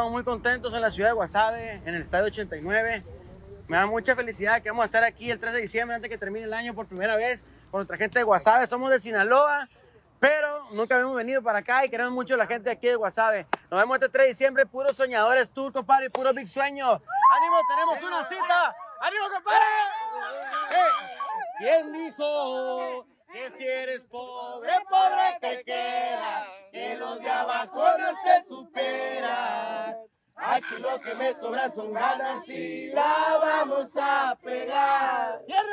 Estamos muy contentos en la ciudad de Guasave, en el Estadio 89. Me da mucha felicidad que vamos a estar aquí el 3 de diciembre antes que termine el año por primera vez con nuestra gente de Guasave. Somos de Sinaloa, pero nunca habíamos venido para acá y queremos mucho a la gente de aquí de Guasave. Nos vemos este 3 de diciembre, puros soñadores tour, compadre, puros big sueños. ¡Ánimo, tenemos una cita! ¡Ánimo, compadre! ¿Quién dijo que si eres pobre, pobre te quedas? Que los de abajo no se superan. Aquí lo que me sobra son ganas y la vamos a pegar.